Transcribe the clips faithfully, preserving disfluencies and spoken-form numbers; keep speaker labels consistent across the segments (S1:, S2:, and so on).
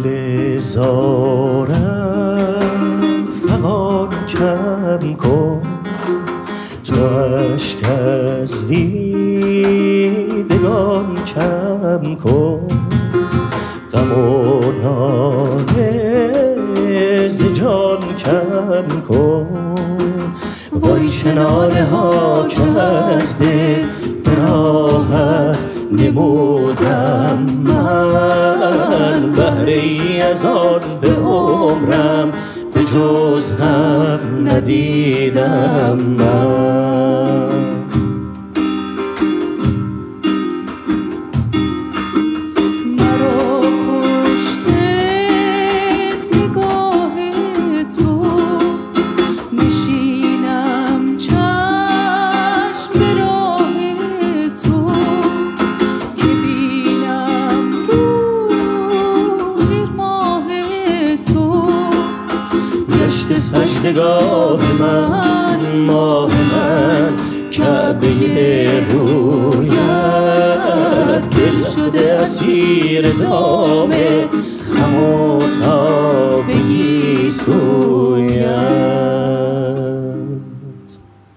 S1: دل زارم فغان کم کن، تو عشق از دیدگان کم کن، غم و ناله ز جان کم کن. وای چه ناله ها که از دل به راحت نمودم من، بهره ای از آن به عمرم به جز غم ندیدم من. سجدگاه من ماه من کعبه رویت، دل شده اسیر دام خم و تابگی سویت.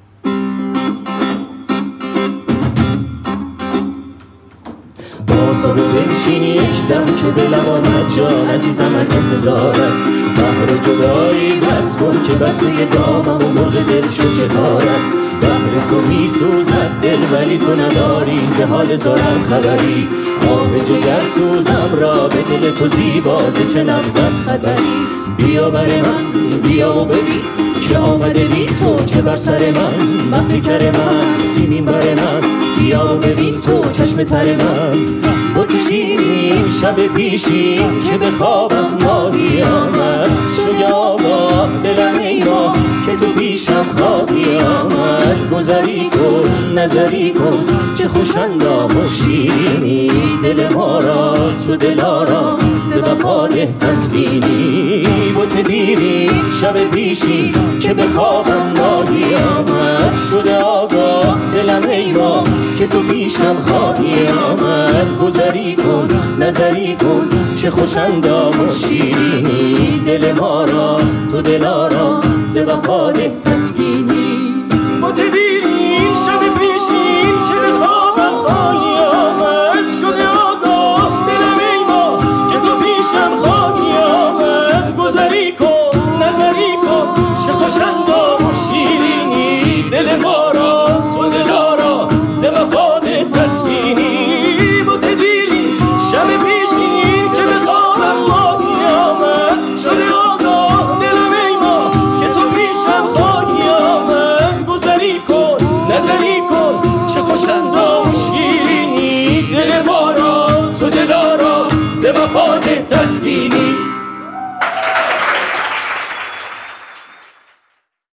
S1: بازو بنشین یک دم که به لب آمد جان عزیزم از انتظارت، بحر جدایی بس کن که بسته دامم و مرغ دل شد چه کارم. بحر تو می سوزد دل ولی تو نداری ز حال زارم خبری، آب جگر سوزم را به دل تو زیبازه چه نبود خطری. بیا بر من بیا و ببین که آمده بی تو چه بر سر من، محکر من سیمین بر من، بیا و ببین تو چشم تر من. بت شیرین شب پیشین که به خوابم ماهی آمد، شده آگاه دلم ای ماه که تو پیشم خواهی آمد. گذری کن نظری کن چه خوش اندام و شیرینی، دل ما را تو دلارا ز وفا ده تسکینی. بت دیرین شب پیشین که به خوابم ماهی آمد، شده آگاه دلم ای ماه که تو پیشم خواهی آمد. گذری کن نظری کن چه خوش اندام و شیرینی، دل ما را تو دلارا ز وفا ده تسکینی. بت دیرین شب پیشین که به خوابم خواهی آمد، شده آگاه دلم ای ماه که تو پیشم خواهی آمد. گذری کن نظری کن چه خوش اندام و شیرینی، دل ما را تو دلارا ز وفا ده تسکینی. بت دیرین شب پیشین که به خوابم خواهی آمد، شده آگاه دلم ای ماه که تو پیشم خواهی آمد. گذری کن نظری کن چه خوش اندام و شیرینی، دل ما را تو دلارا ز وفا ده تسکینی.